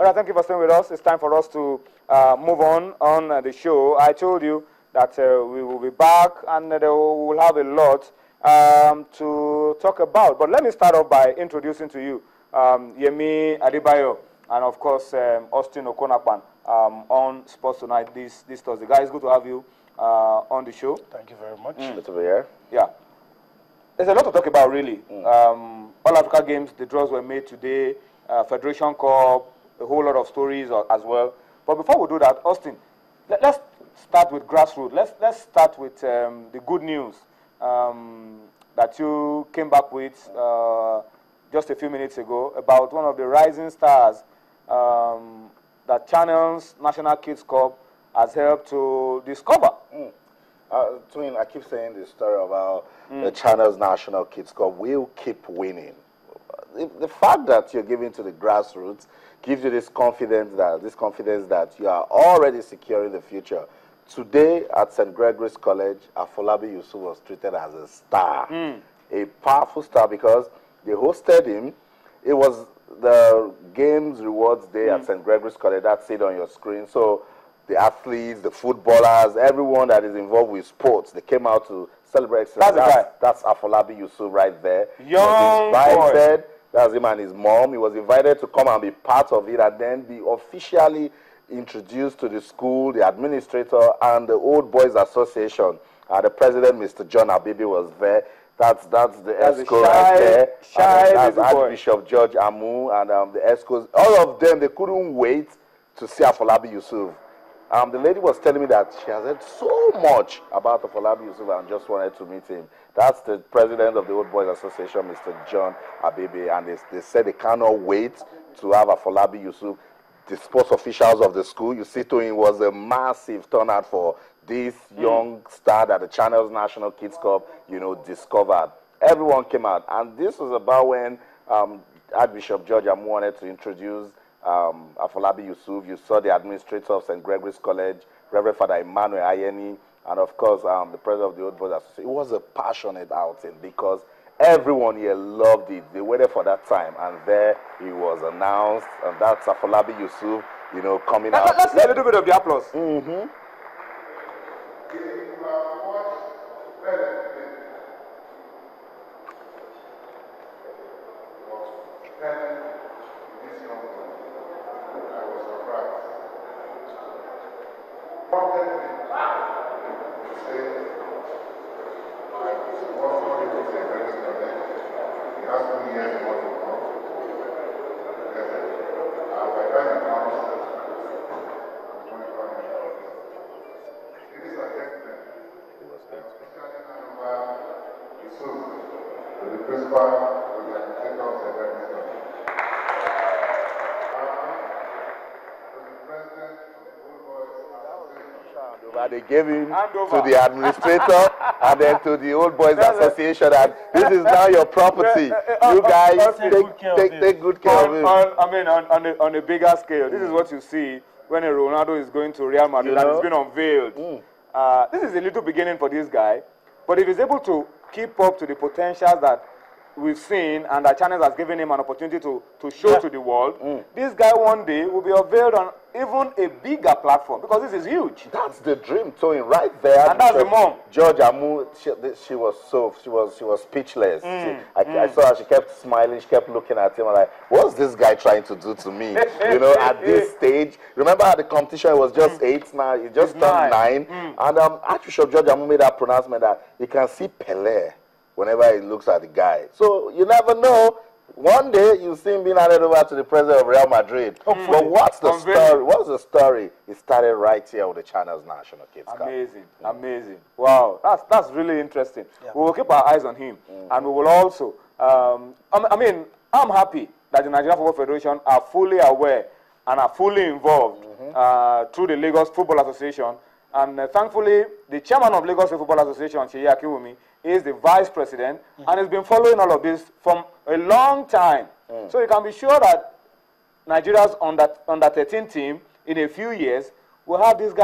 Well, thank you for staying with us. It's time for us to move on the show. I told you that we will be back and we will have a lot to talk about. But let me start off by introducing to you Yemi Adebayo and, of course, Austin Okonakpan on Sports Tonight this Thursday. Guys, good to have you on the show. Thank you very much. Good to be here. Yeah. There's a lot to talk about, really. All Africa Games, the draws were made today, Federation Cup, a whole lot of stories as well. But before we do that, Austin, let's start with grassroots. Let's start with the good news that you came back with just a few minutes ago about one of the rising stars that Channel's National Kids Cup has helped to discover. Twin, I keep saying this story about the Channel's National Kids Cup will keep winning. The fact that you're giving to the grassroots gives you this confidence that you are already securing the future. Today at St. Gregory's College, Afolabi Yusuf was treated as a star, a powerful star, because they hosted him. It was the Games Rewards Day at St. Gregory's College. That's it on your screen. So the athletes, the footballers, everyone that is involved with sports, they came out to celebrate. That's Afolabi Yusuf right there. Young boy. That's him and his mom. He was invited to come and be part of it and then be officially introduced to the school, the administrator, and the Old Boys Association. The president, Mr. John Abibi, was there. That's the ESCO right there. That's Archbishop George Amu and the ESCOs. All of them, they couldn't wait to see Afolabi Yusuf. The lady was telling me that she has heard so much about Afolabi Yusuf and just wanted to meet him. That's the president of the Old Boys Association, Mr. John Abibi, and they said they cannot wait to have Afolabi Yusuf. The sports officials of the school, you see, to him was a massive turnout for this young star that the Channel's National Kids Cup, discovered. Everyone came out, and this was about when Archbishop George Amu wanted to introduce Afolabi Yusuf. You saw the administrator of St. Gregory's College, Reverend Father Emmanuel Ayeni, and of course the president of the Old Boys Association. It was a passionate outing because everyone here loved it. They waited for that time, and there he was announced, and that's Afolabi Yusuf, coming out. Let's hear a little bit of the applause. They gave him to the administrator and then to the Old Boys Association, and this is now your property. You guys take good care of him. On a bigger scale, this is what you see when a Ronaldo is going to Real Madrid and it's been unveiled. This is a little beginning for this guy, but if he's able to keep up to the potentials that we've seen and that Channel has given him an opportunity to show to the world, this guy one day will be unveiled on even a bigger platform, because this is huge. That's the dream, Tony, right there. And that's the mom. George Amu, she was speechless. I saw her, she kept smiling, she kept looking at him, and like, what's this guy trying to do to me? At this stage. Remember at the competition, it was just 8 now, he just turned 9. And Archbishop George Amu made that pronouncement that he can see Pelé whenever he looks at the guy. So you never know. One day you'll see him being handed over to the president of Real Madrid. But what's the story? What's the story? It started right here with the Channel's National Kids Cup. Amazing. Wow, that's really interesting. Yeah. We will keep our eyes on him, and we will also. I'm happy that the Nigerian Football Federation are fully aware and are fully involved through the Lagos Football Association. And thankfully, the chairman of Lagos Football Association, Sheyi Akiwumi, is the vice president and has been following all of this from a long time. So you can be sure that Nigeria's under 13 team in a few years will have this guy.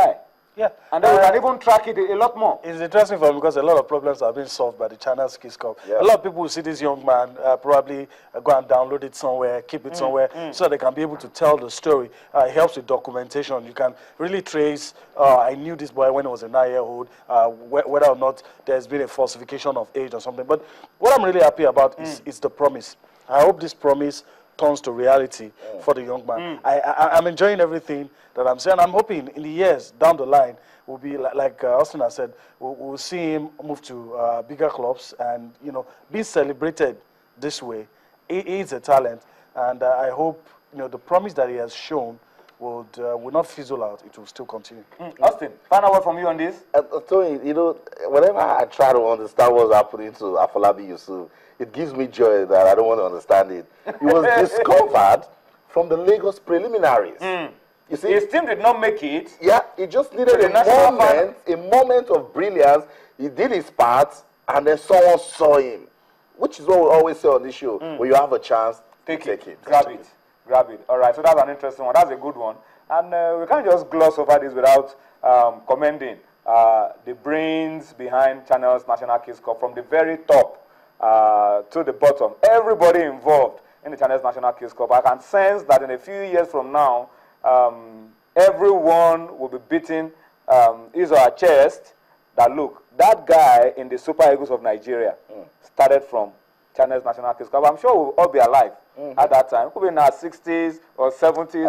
Yeah. And then we can even track it a lot more. It's interesting for me because a lot of problems are being solved by the China's Kids Cup. Yeah. A lot of people will see this young man probably go and download it somewhere, keep it somewhere, so they can be able to tell the story. It helps with documentation. You can really trace, I knew this boy when he was a 9-year-old, whether or not there's been a falsification of age or something. But what I'm really happy about is the promise. I hope this promise turns to reality for the young man. I'm enjoying everything that I'm saying. I'm hoping in the years down the line, we'll be like Austin has said, we'll see him move to bigger clubs and, you know, be celebrated this way. He is a talent, and I hope, you know, the promise that he has shown will not fizzle out. It will still continue. Austin, final word from you on this. Tony, you know, whenever I try to understand what's happening to Afolabi Yusuf, it gives me joy that I don't want to understand it. He was discovered from the Lagos preliminaries. You see, His team did not make it. yeah, he just needed the national a moment of brilliance. He did his part, and then someone saw him, which is what we always say on this show. When you have a chance, take it. Grab it. Grab it. All right, so that's an interesting one. That's a good one. And we can't just gloss over this without commending the brains behind Channel's National Kids Cup from the very top to the bottom. Everybody involved in the Channel's National Kids Cup. I can sense that in a few years from now, everyone will be beating his or her chest that, look, that guy in the Super Eagles of Nigeria started from Channel's National Kids Cup. I'm sure we'll all be alive at that time. It could be in our 60s or 70s.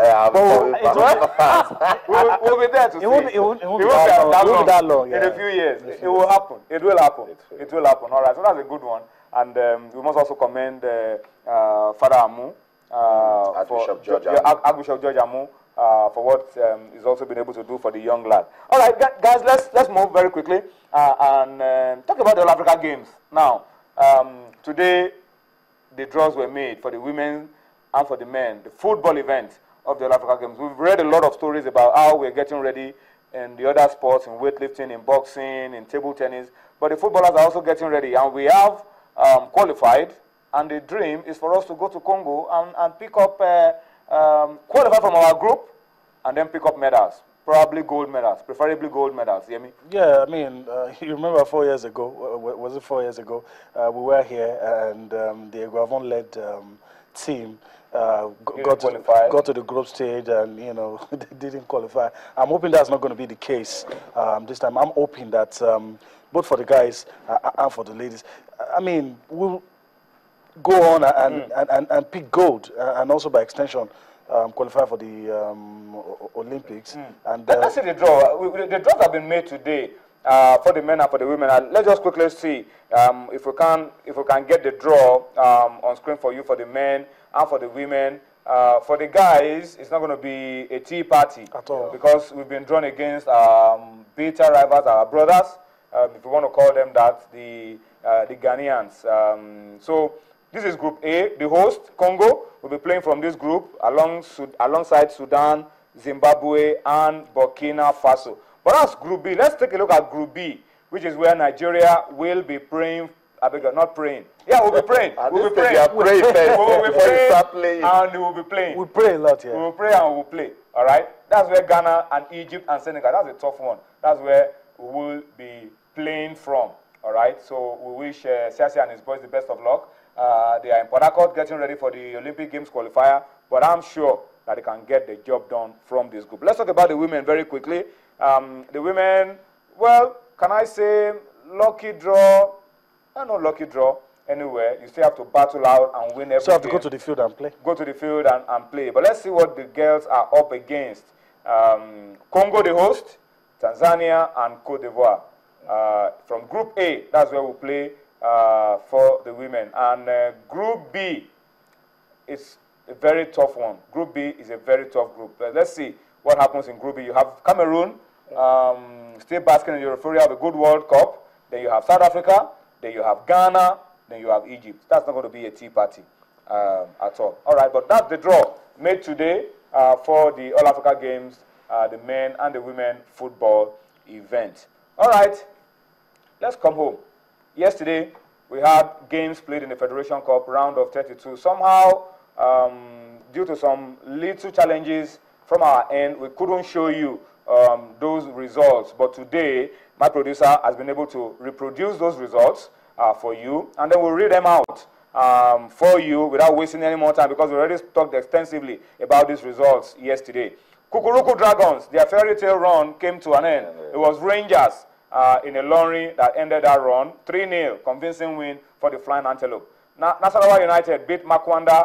We'll be there to see. It won't be that long. In a few years. It will happen. It will happen. It will happen. All right, so that's a good one. And we must also commend Father Amu, Archbishop George Amu, for what he's also been able to do for the young lad. All right, guys, let's move very quickly and talk about the All Africa Games. Now, today, the draws were made for the women and for the men, the football event of the All Africa Games. We've read a lot of stories about how we're getting ready in the other sports, in weightlifting, in boxing, in table tennis, but the footballers are also getting ready, and we have qualified, and the dream is for us to go to Congo and pick up, qualify from our group, and then pick up medals. Probably gold medals, preferably gold medals. You hear me? Yeah, I mean, you remember 4 years ago, was it 4 years ago, we were here and the Guavon-led team got to the group stage and, you know, they didn't qualify. I'm hoping that's not going to be the case this time. I'm hoping that both for the guys and for the ladies, I mean, we'll go on and pick gold and also by extension qualify for the Olympics. And let's see the draw. The draws have been made today for the men and for the women. And let's just quickly see if we can get the draw on screen for you for the men and for the women. For the guys, it's not going to be a tea party at all because we've been drawn against beta rivals, our brothers, if you want to call them that, the Ghanaians. So this is Group A. The host, Congo, will be playing from this group alongside Sudan, Zimbabwe, and Burkina Faso. But that's Group B. Let's take a look at Group B, which is where Nigeria will be praying. I beg you, not praying. Yeah, we'll be praying. We'll be praying. We'll be praying and we'll be playing. We pray a lot here. We'll pray and we'll play. All right? That's where Ghana and Egypt and Senegal, that's a tough one. That's where we will be playing from. All right? So we wish Siasi and his boys the best of luck. They are in Port Harcourt getting ready for the Olympic Games qualifier, but I'm sure that they can get the job done from this group. Let's talk about the women very quickly. The women, well, can I say lucky draw? No lucky draw anywhere. You still have to battle out and win every So you have to game. go to the field and play. Go to the field and play. But let's see what the girls are up against. Congo, the host, Tanzania, and Cote d'Ivoire. From Group A, that's where we'll play for the women. And Group B is a very tough one. Group B is a very tough group. Let's see what happens in Group B. You have Cameroon, still basking in the euphoria of a good World Cup. Then you have South Africa. Then you have Ghana. Then you have Egypt. That's not going to be a tea party at all. All right, but that's the draw made today for the All Africa Games, the men and the women football event. All right, let's come home. Yesterday, we had games played in the Federation Cup round of 32. Somehow, due to some little challenges from our end, we couldn't show you those results. But today, my producer has been able to reproduce those results for you, and then we'll read them out for you without wasting any more time, because we already talked extensively about these results yesterday. Kukuruku Dragons, their fairy tale run came to an end. It was Rangers in a lorry that ended that run. 3-0, convincing win for the Flying Antelope. Nasarawa United beat Makwanda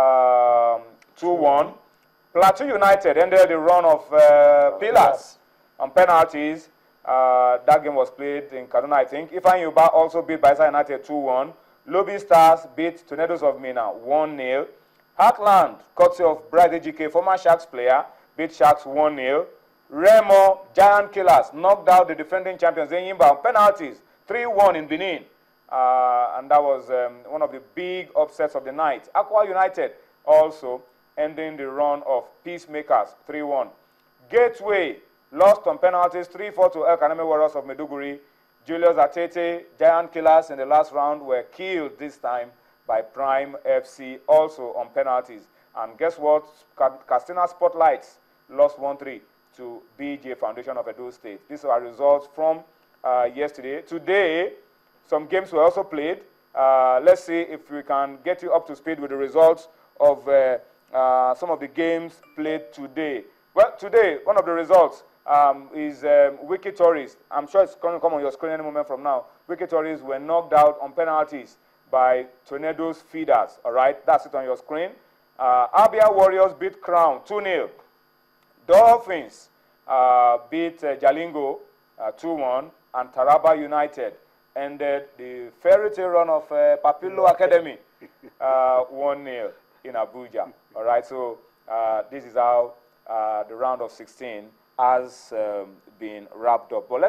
2-1. Plateau United ended the run of Pillars on penalties. That game was played in Kaduna, I think. Ifeanyi Uba also beat Bayelsa United 2-1. Lobby Stars beat Tornadoes of Mina 1-0. Heartland, courtesy of Brad Ejike, former Sharks player, beat Sharks 1-0. Remo Giant Killers knocked out the defending champions Enyimba on penalties 3-1 in Benin. And that was one of the big upsets of the night. Aqua United also ending the run of Peacemakers 3-1. Gateway lost on penalties 3-4 to El Kaneme Warriors of Maiduguri. Julius Atete, Giant Killers in the last round were killed this time by Prime FC, also on penalties. And guess what? Castina Spotlights lost 1-3 to BJ Foundation of Edo State. These are results from yesterday. Today, some games were also played. Let's see if we can get you up to speed with the results of some of the games played today. Well, today, one of the results is Wiki Tourists. I'm sure it's going to come on your screen any moment from now. Wiki Tourists were knocked out on penalties by Tornadoes Feeders. All right, that's it on your screen. Abia Warriors beat Crown 2-0. Dolphins beat Jalingo 2-1. And Taraba United ended the fairy tale run of Papillo Academy 1-0 in Abuja. All right, so this is how the round of 16 has been wrapped up. But